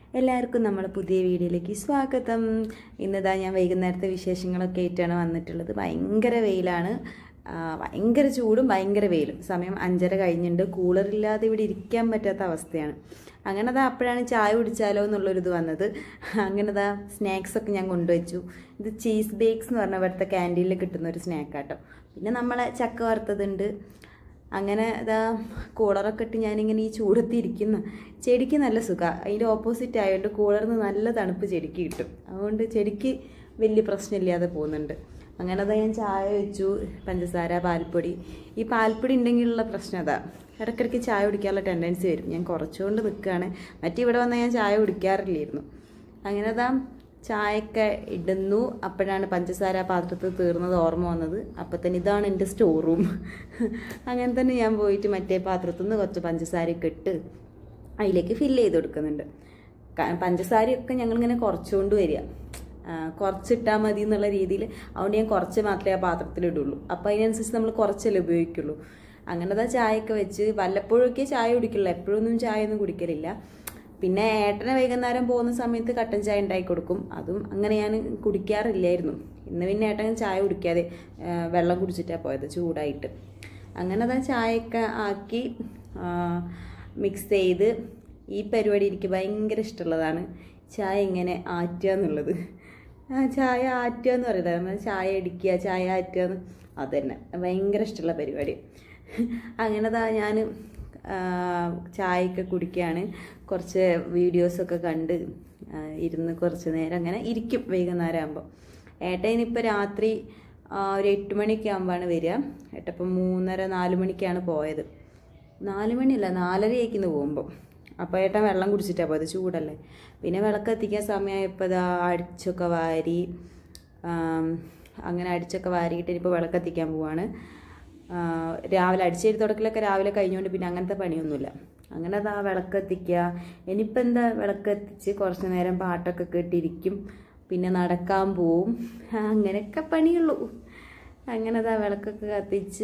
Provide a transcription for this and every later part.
എല്ലാവർക്കും നമ്മുടെ പുതിയ വീഡിയോയിലേക്ക് സ്വാഗതം. ഇന്നിതാ ഞാൻ വൈകുന്നേരത്തെ വിശേഷങ്ങളൊക്കെ ആയിട്ടാണ് വന്നിട്ടുള്ളത്. ഭയങ്കര വെയിലാണ്, ഭയങ്കര ചൂടും ഭയങ്കര വെയിലും. സമയം 5:30 കഴിഞ്ഞിട്ടുണ്ട്. കൂളറില്ലാതെ ഇവിടെ ഇരിക്കാൻ പറ്റാത്ത അവസ്ഥയാണ്. അങ്ങനെതാ അപ്പോഴാണ് ചായ കുടിച്ചാലോ എന്നുള്ളൊരിത് വന്നത്. അങ്ങനെതാ സ്നാക്സൊക്കെ ഞാൻ കൊണ്ടുവച്ചു. ഇത് ചീസ് ബേക്സ് എന്ന് പറഞ്ഞാൽ ഇവിടുത്തെ ക്യാൻറ്റീനിൽ കിട്ടുന്ന ഒരു സ്നാക്കാട്ടോ. പിന്നെ നമ്മളെ ചക്ക വറുത്തതുണ്ട്. അങ്ങനെ ഇതാ കൂളറൊക്കെ ഇട്ട് ഞാനിങ്ങനെ ഈ ചൂടത്തി ഇരിക്കുന്ന ചെടിക്ക് നല്ല സുഖമാണ്. അതിൻ്റെ ഓപ്പോസിറ്റ് ആയതുകൊണ്ട് കൂളറിന് നല്ല തണുപ്പ് ചെടിക്ക് കിട്ടും. അതുകൊണ്ട് ചെടിക്ക് വലിയ പ്രശ്നമില്ലാതെ പോകുന്നുണ്ട്. അങ്ങനെ അതാ ഞാൻ ചായ വെച്ചു, പഞ്ചസാര, പാൽപ്പൊടി. ഈ പാൽപ്പൊടി ഉണ്ടെങ്കിലുള്ള പ്രശ്നം അതാ, ഇടയ്ക്കിടയ്ക്ക് ചായ കുടിക്കാനുള്ള ടെൻഡൻസി വരും. ഞാൻ കുറച്ചുകൊണ്ട് നിൽക്കുകയാണ്. മറ്റിവിടെ വന്നാൽ ഞാൻ ചായ കുടിക്കാറില്ലായിരുന്നു. അങ്ങനെ അതാ ചായയൊക്കെ ഇടുന്നു. അപ്പോഴാണ് പഞ്ചസാര പാത്രത്തിൽ തീർന്നത് ഓർമ്മ വന്നത്. അപ്പം തന്നെ ഇതാണ് എൻ്റെ സ്റ്റോർ റൂം. അങ്ങനെ തന്നെ ഞാൻ പോയിട്ട് മറ്റേ പാത്രത്തിൽ നിന്ന് കുറച്ച് പഞ്ചസാരയൊക്കെ ഇട്ട് അതിലേക്ക് ഫില്ല് ചെയ്ത് കൊടുക്കുന്നുണ്ട്. പഞ്ചസാരയൊക്കെ ഞങ്ങളിങ്ങനെ കുറച്ചുകൊണ്ട് വരിക, കുറച്ചിട്ടാൽ മതി എന്നുള്ള രീതിയിൽ. അതുകൊണ്ട് ഞാൻ കുറച്ച് മാത്രമേ ആ പാത്രത്തിലിടുള്ളൂ. അപ്പോൾ അതിനനുസരിച്ച് നമ്മൾ കുറച്ചല്ലേ ഉപയോഗിക്കുള്ളൂ. അങ്ങനത്തെ ചായയൊക്കെ വെച്ച് വല്ലപ്പോഴൊക്കെ ചായ കുടിക്കുള്ളൂ, എപ്പോഴൊന്നും ചായ ഒന്നും കുടിക്കലില്ല. പിന്നെ ഏട്ടനെ വൈകുന്നേരം പോകുന്ന സമയത്ത് കട്ടൻ ചായ ഉണ്ടാക്കി കൊടുക്കും. അതും അങ്ങനെ ഞാൻ കുടിക്കാറില്ലായിരുന്നു. ഇന്ന് പിന്നെ ഏട്ടൻ ചായ കുടിക്കാതെ വെള്ളം കുടിച്ചിട്ടാണ് പോയത്, ചൂടായിട്ട്. അങ്ങനെ അതാ ചായയൊക്കെ ആക്കി മിക്സ് ചെയ്ത്. ഈ പരിപാടി എനിക്ക് ഭയങ്കര ഇഷ്ടമുള്ളതാണ്, ചായ ഇങ്ങനെ ആറ്റുക എന്നുള്ളത്. ചായ ആറ്റുക എന്ന് പറയുന്നത്, ചായ അടിക്കുക, ചായ ആറ്റുക എന്ന്, അത് തന്നെ ഭയങ്കര ഇഷ്ടമുള്ള പരിപാടി. അങ്ങനെതാ ഞാൻ ചായയൊക്കെ കുടിക്കുകയാണ്. കുറച്ച് വീഡിയോസൊക്കെ കണ്ട് ഇരുന്ന് കുറച്ച് നേരം അങ്ങനെ ഇരിക്കും വൈകുന്നേരം ആകുമ്പോൾ. ഏട്ടനിപ്പോൾ രാത്രി ഒരു 8 മണിയൊക്കെ ആകുമ്പോഴാണ് വരിക. ഏട്ടപ്പം 3:30-4 മണിക്കാണ് പോയത്. 4 മണിയല്ല, 4:30 പോകുമ്പോൾ. അപ്പോൾ ഏട്ടൻ വെള്ളം കുടിച്ചിട്ടാണ് പോയത്, ചൂടല്ലേ. പിന്നെ വിളക്ക് എത്തിക്കാൻ സമയമായപ്പോൾ ഇതാ അടിച്ചൊക്കെ വാരി, അങ്ങനെ അടിച്ചൊക്കെ വാരിയിട്ട് ഇനിയിപ്പോൾ വിളക്കെത്തിക്കാൻ പോവാണ്. രാവിലെ അടിച്ചേരി തുടക്കലൊക്കെ രാവിലെ കഴിഞ്ഞുകൊണ്ട് പിന്നെ അങ്ങനത്തെ പണിയൊന്നുമില്ല. അങ്ങനെ അതാ വിളക്കെത്തിക്കുക. ഇനിയിപ്പോൾ എന്താ, വിളക്കെത്തിച്ച് കുറച്ച് നേരം പാട്ടൊക്കെ കേട്ടിരിക്കും. പിന്നെ നടക്കാൻ പോവും. അങ്ങനെയൊക്കെ പണിയുള്ളൂ. അങ്ങനെ അതാ വിളക്കൊക്കെ കത്തിച്ച്.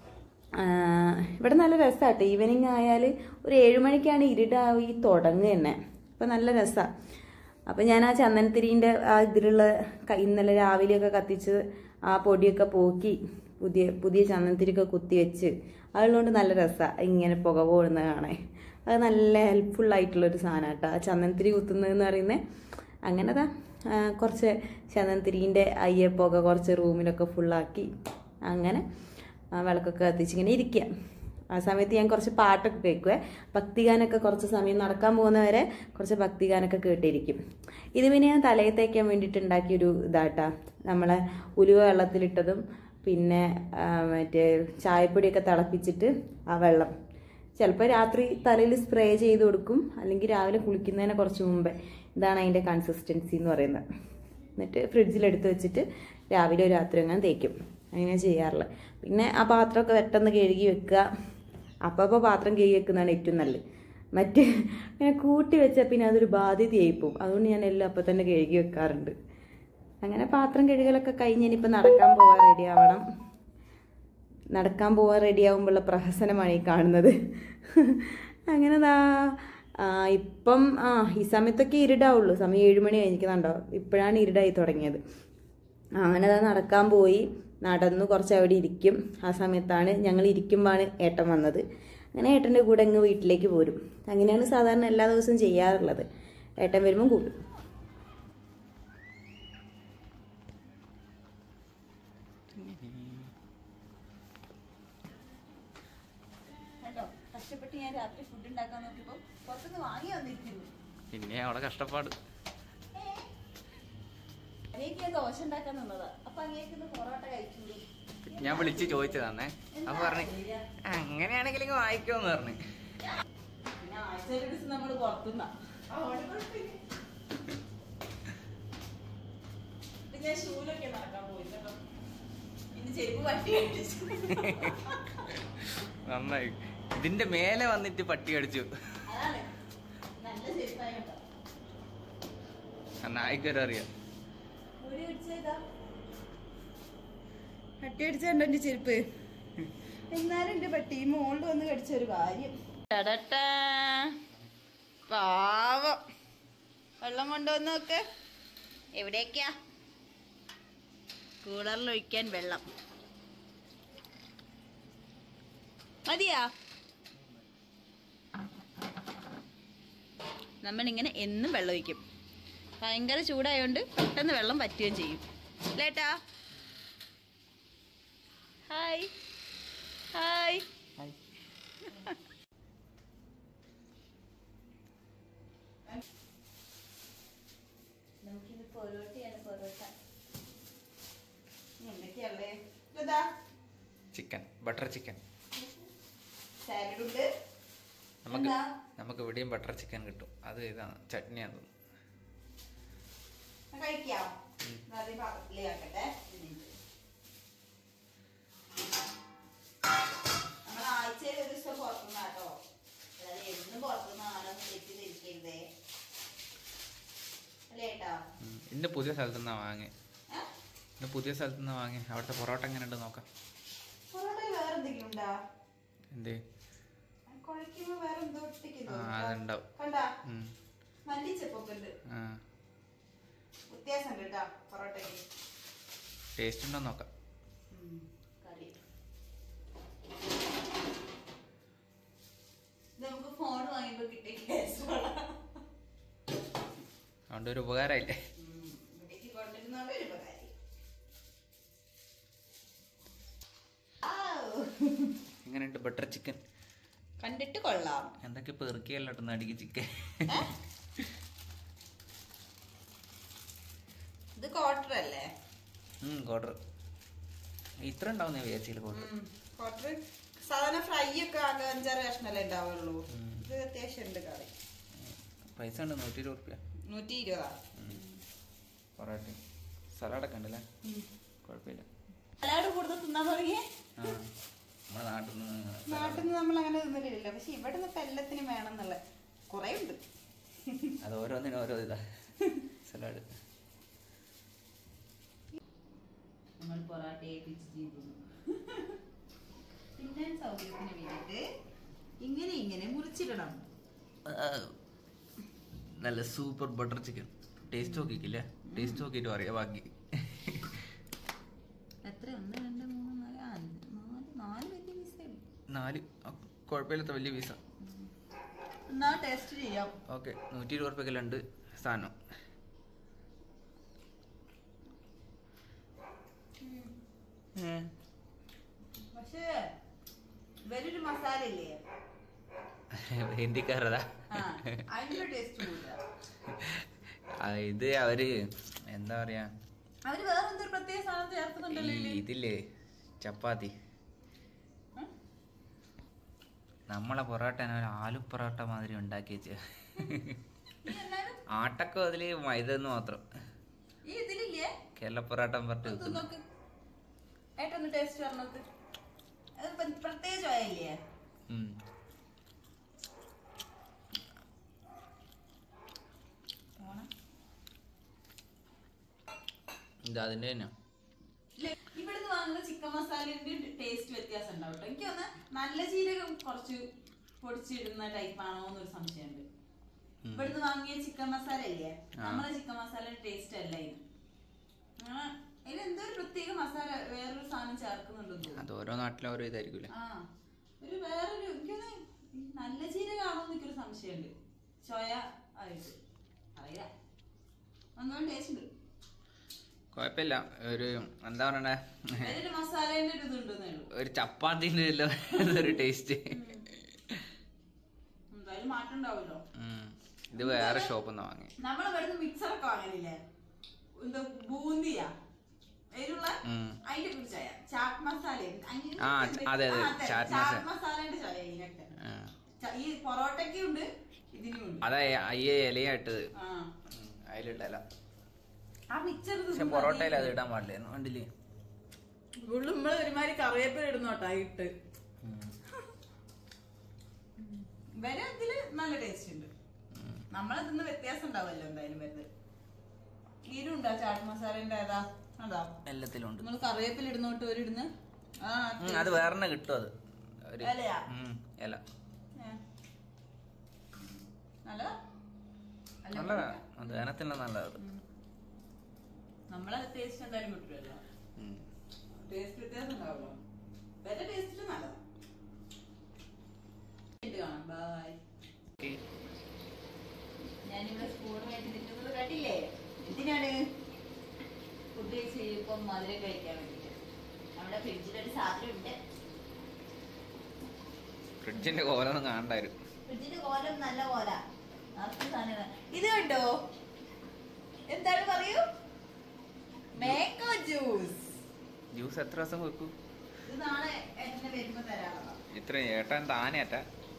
ഇവിടെ നല്ല രസമാട്ടോ. ഈവനിങ് ആയാൽ ഒരു 7 മണിക്കാണ് ഇരുടായി തുടങ്ങുക തന്നെ. അപ്പം നല്ല രസമാണ്. അപ്പം ഞാൻ ആ ചന്ദനത്തിരീൻ്റെ ആ ഇതിലുള്ള ഇന്നലെ രാവിലെയൊക്കെ കത്തിച്ച് ആ പൊടിയൊക്കെ പോക്കി പുതിയ ചന്ദനത്തിരിയൊക്കെ കുത്തി വെച്ച്, അതുകൊണ്ട് നല്ല രസമാണ് ഇങ്ങനെ പുക പോകുന്നത് കാണാൻ. അത് നല്ല ഹെൽപ്ഫുള്ളായിട്ടുള്ളൊരു സാധനം കേട്ടോ, ആ ചന്ദനത്തിരി കുത്തുന്നതെന്ന് പറയുന്നത്. അങ്ങനെ അതാ കുറച്ച് ചന്ദനത്തിരീൻ്റെ അയ്യപ്പൊക്കെ കുറച്ച് റൂമിലൊക്കെ ഫുള്ളാക്കി അങ്ങനെ വിളക്കൊക്കെ കത്തിച്ചിങ്ങനെ ഇരിക്കുക. ആ സമയത്ത് ഞാൻ കുറച്ച് പാട്ടൊക്കെ കേൾക്കുവേ. ഭക്തിഗാനൊക്കെ കുറച്ച് സമയം നടക്കാൻ പോകുന്നവരെ കുറച്ച് ഭക്തിഗാനൊക്കെ കേട്ടിരിക്കും. ഇത് പിന്നെ ഞാൻ തലയിൽ തേക്കാൻ വേണ്ടിയിട്ട് ഉണ്ടാക്കിയൊരു ഇതാട്ടാ. നമ്മളെ ഉലുവ വെള്ളത്തിലിട്ടതും പിന്നെ മറ്റേ ചായപ്പൊടിയൊക്കെ തിളപ്പിച്ചിട്ട് ആ വെള്ളം ചിലപ്പോൾ രാത്രി തലയിൽ സ്പ്രേ ചെയ്ത് കൊടുക്കും, അല്ലെങ്കിൽ രാവിലെ കുളിക്കുന്നതിന് കുറച്ച് മുമ്പേ. ഇതാണ് അതിൻ്റെ കൺസിസ്റ്റൻസി എന്ന് പറയുന്നത്. എന്നിട്ട് ഫ്രിഡ്ജിലെടുത്ത് വെച്ചിട്ട് രാവിലെ രാത്രി അങ്ങനെ തേക്കും. അങ്ങനെ ചെയ്യാറുള്ളത്. പിന്നെ ആ പാത്രമൊക്കെ പെട്ടെന്ന് കഴുകി വെക്കുക. അപ്പോൾ പാത്രം കഴുകി വെക്കുന്നതാണ് ഏറ്റവും നല്ലത്. മറ്റ് ഇങ്ങനെ കൂട്ടി വെച്ചാൽ പിന്നെ അതൊരു ബാധ്യതയായി പോകും. അതുകൊണ്ട് ഞാൻ എല്ലാം അപ്പം തന്നെ കഴുകി വെക്കാറുണ്ട്. അങ്ങനെ പാത്രം കഴുകലൊക്കെ കഴിഞ്ഞ് ഇനിയിപ്പോൾ നടക്കാൻ പോകാൻ റെഡിയാവണം. നടക്കാൻ പോകാൻ റെഡിയാവുമ്പോഴുള്ള പ്രഹസനമാണ് ഈ കാണുന്നത്. അങ്ങനെ ഇപ്പം ഈ സമയത്തൊക്കെ ഇരുടാവുള്ളൂ. സമയം 7 മണി കഴിഞ്ഞിരിക്കുന്നുണ്ടോ, ഇപ്പോഴാണ് ഇരുടായി തുടങ്ങിയത്. അങ്ങനെ നടക്കാൻ പോയി, നടന്നു കുറച്ച് അവിടെ ഇരിക്കും. ആ സമയത്താണ് ഞങ്ങൾ ഇരിക്കുമ്പോഴാണ് ഏട്ടൻ വന്നത്. അങ്ങനെ ഏട്ടൻ്റെ കൂടെ അങ്ങ് വീട്ടിലേക്ക് പോരും. അങ്ങനെയാണ് സാധാരണ എല്ലാ ദിവസവും ചെയ്യാറുള്ളത്. ഏട്ടൻ വരുമ്പം കൂടും. കഷ്ടപ്പെട്ട് ഞാൻ രാത്രി ഫുഡ് ഉണ്ടാക്കാൻ നോക്കിയപ്പോൾ പുറത്തുനിന്ന് വാങ്ങി വന്നിരിക്കുന്നു. പിന്നെ അവിടെ കഷ്ടപ്പാട്. ദോശ ഉണ്ടാക്കാൻ നിന്നതാ. അപ്പൊ അങ്ങേക്ക് പൊറോട്ട കഴിച്ചു. ഞാൻ വിളിച്ച് ചോദിച്ചതാന്നേ. അപ്പൊ പറഞ്ഞു അങ്ങനെയാണെങ്കിൽ വായിക്കോന്ന് പറഞ്ഞു. പിന്നെ ആഴ്ച ഒരു ദിവസം നമ്മള് പുറത്തുനിന്നാ. ഞാൻ ഷൂലൊക്കെ നടക്കാൻ പോയി കേട്ടോ. ഇന്ന് ചെരുപ്പ് പട്ടി കടിച്ചു. നന്നായി. ഇതിന്റെ മേലെ വന്നിട്ട് പട്ടി കടിച്ചു. നായിക്കൊരു അറിയാം. പട്ടി കടിച്ചോ എന്റെ ചെരുപ്പ്. എന്നാലും എന്റെ പട്ടി മോളിൽ വന്ന് കടിച്ചൊരു കാര്യം. പാവം കൊണ്ടുവന്ന് നോക്ക്. എവിടേക്കാ? കൂളറിൽ ഒഴിക്കാൻ വെള്ളം മതിയാ? നമ്മളിങ്ങനെ എന്നും വെള്ളം ഒഴിക്കും. ഭയങ്കര ചൂടായോണ്ട് പെട്ടെന്ന് വെള്ളം വറ്റുകയും ചെയ്യും. ലേട്ടാ ഹായ് ഹായ്. നമുക്കിത് പൊറോട്ടയാണ്. പൊറോട്ട എന്തൊക്കെയല്ലേ? Chicken, butter chicken. സാലഡ് നമുക്ക് ഇവിടെയും ബട്ടർ ചിക്കൻ കിട്ടും. അത് ഇതാണ് ചട്നിയാണ്. കഴിക്കാം. പാത്രത്തിലാക്കട്ടെ. നമ്മൾ ആഴ്ചയിൽ ഒരു ദിവസം പുറത്തുനിന്നാട്ടോ. അതായത് എന്നും പുറത്തുനിന്നാണോ തെറ്റിദ്ധരിക്കരുതേ. അല്ലേട്ടാ? ഇന്ന് പുതിയ സ്ഥലത്തുനിന്നാ വാങ്ങി. അവിടുത്തെ പൊറോട്ട എങ്ങനെയുണ്ട് നോക്കാം. പൊറോട്ട വേറെ എന്തെങ്കിലും ഉണ്ടാ? എന്തേ? കുഴക്കുമ്പോ വേറെ എന്തോ അതുണ്ടാവും. കണ്ടാ മല്ലിച്ചപ്പൊക്കെ ഉണ്ട്. വ്യത്യാസം ഉണ്ട് കേട്ടാ പൊറോട്ടയ്ക്ക്. ടേസ്റ്റ് ഉണ്ടോ നോക്കാം. കറി നമുക്ക് ഫോൺ വാങ്ങിയപ്പോ കിട്ടിയ ടേസ്റ്റ് അതുകൊണ്ട് ഒരു ഉപകാരമില്ലേ? ഇവിടേക്ക് കൊണ്ടിരുന്നോണ്ട് ഒരു ഉപകാരം. എങ്ങനെയുണ്ട് ബട്ടർ ചിക്കൻ? കണ്ടിട്ട് കൊള്ളാം. എന്തൊക്കെ പെറുക്കിയല്ലോ അടിക്ക് ചിക്കൻ. ഇത് ക്വാർട്ടർ അല്ലേ? ക്വാർട്ടർ. ഇത്ര ഉണ്ടാവുന്ന വിചാരിച്ചില്ല. ക്വാർട്ടർ സാധാരണ ഫ്രൈ ഒക്കെ ആകെ 5-6 കഷ്ണല്ലേ ഉണ്ടാവുള്ളൂ. ഇത് അത്യാവശ്യം ഉണ്ട് കറി. പൈസ ഉണ്ട് 120 റുപ്യ. 120. പൊറോട്ട സലാഡൊക്കെ ഉണ്ടല്ലേ? കുഴപ്പമില്ല. സലാഡ് കൂടുതൽ തിന്നാൻ തുടങ്ങിയേ? നമ്മുടെ നാട്ടിൽ നിന്ന് നമ്മൾ അങ്ങനെ തിന്നിട്ടില്ല. പക്ഷെ ഇവിടെ നിന്ന് എല്ലാത്തിനും വേണം എന്നുള്ള കുറെ ഉണ്ട്. അത് ഓരോന്നിനും ഓരോ ഇതാ സലാഡ്. നമ്മൾ പൊറാട്ടയെ പിച്ച് ചെയ്തു. പിന്നെ സൗകര്യത്തിന് വേണ്ടിയിട്ട് ഇങ്ങനെ മുറിച്ചിടണം. നല്ല സൂപ്പർ ബട്ടർ ചിക്കൻ. ടേസ്റ്റ് നോക്കിക്കില്ലേ? ടേസ്റ്റ് നോക്കിയിട്ട് പറയാ ബാക്കി. എത്ര? 1 2 3 4 വലിയ പീസേ ഉള്ളൂ. 4 കുഴപ്പമില്ലാത്ത വലിയ പീസ. എന്നാ ടേസ്റ്റ് ചെയ്യാം. ഓക്കെ. 120 റുപ്യക്കെല്ലാം ഉണ്ട് സാധനം. പക്ഷേ വലിയൊരു മസാല ഇല്ലേ? ഹിന്ദിക്കാരതാ. അതിന്റെ ടേസ്റ്റ് ഇത് അവര് എന്താ പറയാ, അവര് വേറെ എന്തൊരു പ്രത്യേക സാധനം ചേർക്കുന്നുണ്ടല്ലോ ഇതില്ലേ, ചപ്പാത്തി. നമ്മളെ പൊറോട്ട ആലു പൊറോട്ട മാതിരി ഉണ്ടാക്കി വെച്ച ആട്ടക്കം അതില് മൈദന്ന് മാത്രം. കേരള പൊറോട്ട പറഞ്ഞിട്ട് ടേസ്റ്റ് പറഞ്ഞത് പ്രത്യേക ചോയല്ലേ? ഇത് അതിന്റെ തന്നെ. ഇവിടുന്ന് വാങ്ങുന്ന ചിക്കൻ മസാലന്റെ ടേസ്റ്റ് വ്യത്യാസം ഉണ്ടാവും. എനിക്ക് തോന്നുന്നു നല്ല ജീരകം കുറച്ച് പൊടിച്ചിടുന്ന ടൈപ്പ് ആണോ എന്നൊരു സംശയമുണ്ട്. ഇവിടുന്ന് വാങ്ങിയ ചിക്കൻ മസാല ഇല്ലേ, നമ്മളെ ചിക്കൻ മസാലയുടെ ടേസ്റ്റ് അല്ല ഇത്. ഇതിൽ എന്തോ ഒരു പ്രത്യേക മസാല വേറൊരു സാധനം ചേർക്കുന്നുണ്ടെന്ന്. അത് ഓരോ നാട്ടിലും ഓരോ ഇതായിരിക്കും. ഒരു വേറൊരു എനിക്കൊന്ന് നല്ല ജീരകമാണോ എന്നൊരു സംശയമുണ്ട്. ചോയ ആയിട്ട് അറിയില്ല, ഒന്നും ടേസ്റ്റ് ഉണ്ട്. കുഴപ്പമില്ല. ഒരു എന്താ പറയണ്ടേ, മസാലേന്റെ ഒരു ഇതുണ്ടെന്നേ ഉള്ളൂ. ഒരു ചപ്പാത്തിന്റെ ഒരു ടേസ്റ്റ്. എന്തായാലും മാറ്റം ഉണ്ടാവുമല്ലോ. ഇത് വേറെ ഷോപ്പിൽ നിന്ന് വാങ്ങി. നമ്മള് വരുന്ന മിക്സർ ഒക്കെ വാങ്ങലില്ലേ, എന്താ ബൂന്തിയാ എരുള്ള, അതിന്റെ ഒരു ചോയ. ചാറ്റ് മസാല, ചാറ്റ് മസാലന്റെ ചോയ ഇതിനൊക്കെ. ഈ പൊറോട്ടയ്ക്കും ഉണ്ട്, ഇതിനും ഉണ്ട്. അതാ അയ്യ ഇലയായിട്ടത് അതിലിട്ടല്ല. പക്ഷെ പൊറോട്ടയിൽ അത് ഇടാൻ പാടില്ലായിരുന്നു. കണ്ടില്ലേ, നമ്മള് ഒരുമാതിരി കറിവേപ്പില ഇടുന്നോട്ടാ ഇട്ട്. വരെ ഇതില് നല്ല ടേസ്റ്റ് ഉണ്ട്. നമ്മളതിന്ന് വ്യത്യാസം ഉണ്ടാവുമല്ലോ എന്തായാലും വരുന്നത്. ഇതിലുണ്ടാ ചാട്ട് മസാലന്റെ ഏതാ അതാ എല്ലാത്തിലും ഉണ്ട്. നമ്മള് കറിവേപ്പില ഇടുന്നോട്ട് ഒരിടുന്ന് അത് വേറെ കിട്ടും. അത് ഇല നല്ല നല്ലതാ, ദഹനത്തിന് നല്ലത്. നമ്മളെ ടേസ്റ്റ് എന്തായാലും കിട്ടില്ലല്ലോ, ടേസ്റ്റ് വ്യത്യാസം ഉണ്ടാവുമല്ലോ. വേറെ ടേസ്റ്റില് നല്ലതാ. കാണാം, ബൈ. ഞാനിവിടെ സ്പൂണുമായിട്ട് നിൽക്കുന്നത് കണ്ടില്ലേ? എന്തിനാണ്? ഫുഡ് കഴിച്ച് കഴിയുമ്പോൾ മധുരം കഴിക്കാൻ വേണ്ടിട്ട്. നമ്മുടെ ഫ്രിഡ്ജിലൊരു സാധനം ഉണ്ട്. ഫ്രിഡ്ജിന്റെ കോലൊന്നും കാണണ്ടായിരുന്നു. ഫ്രിഡ്ജിന്റെ കോലം നല്ല കോല. ഇത് കണ്ടോ? എന്താണ് പറയൂ? Mango juice. ജ്യൂസ് എത്ര ദിവസം വെക്കൂ? ഇത് നാളെ ഏട്ടനെ വരുമ്പോ തരാനുള്ള. ഇത്ര ഏട്ടൻ താനേറ്റ.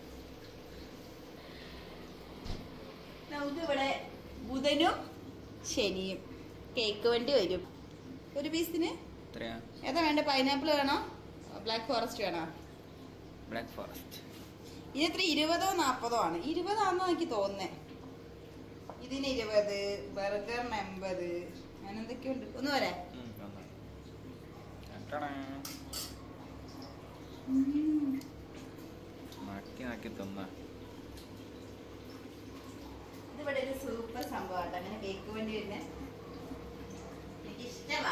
നമുക്ക് ഇവിടെ ബുധനും ശനിയും കേക്ക് വണ്ടി വരും. ഒരു പീസിന് ഏതാ വേണ്ട? പൈനാപ്പിൾ വേണോ, ബ്ലാക്ക് ഫോറസ്റ്റ് വേണോ? Black forest. ഇതിനെത്ര 20-ഓ 40-ഓ ആണ്? 20 എനിക്ക് തോന്നുന്നേ. ഇതിന് 20, ബർഗറിന് 80, അങ്ങനെ എന്തൊക്കെയുണ്ട്. ഒന്ന് വരെ ഇതിവിടെ ഒരു സൂപ്പർ സംഭവമാണ്. അങ്ങനെ കേക്ക് വേണ്ടി വരുന്നേ എനിക്ക് ഇഷ്ടമാ.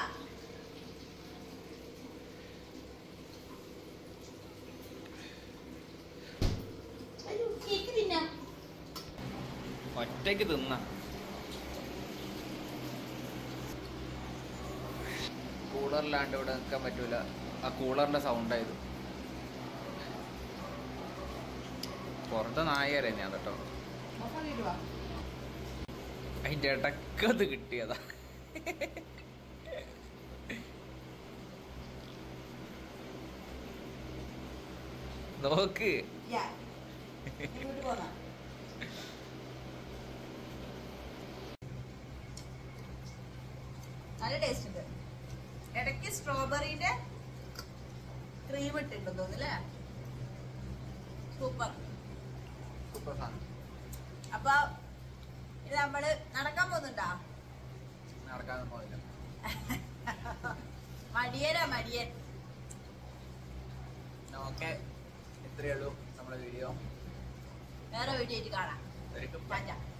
കേക്ക് തിന്നാം, ഒറ്റയ്ക്ക് തിന്ന. കൂളറിലാണ്ട് ഇവിടെ നിൽക്കാൻ പറ്റൂല. ആ കൂളറിന്റെ സൗണ്ടായത്. പുറത്ത് നായരെ ഞാൻ കേട്ടോ. അതിന്റെ ഇടക്കത് കിട്ടിയതാ. നോക്ക്. നല്ല ടേസ്റ്റ് ഉണ്ട്. ഇടയ്ക്ക് സ്ട്രോബെറിന്റെ ക്രീം ഇട്ടിട്ടുണ്ടോ തോന്നുന്നല്ലേ? സൂപ്പർ സൂപ്പർ സാധനം. അപ്പൊ ഇത് നമ്മള് നടക്കാൻ പോകുന്നുണ്ടാ? നടക്കാനൊന്നും പോയില്ല. മടിയൻ. ഓക്കെ, ഇത്രയേ ഉള്ളൂ നമ്മുടെ വീഡിയോ. വേറെ വീഡിയോ ആയിട്ട് കാണാം.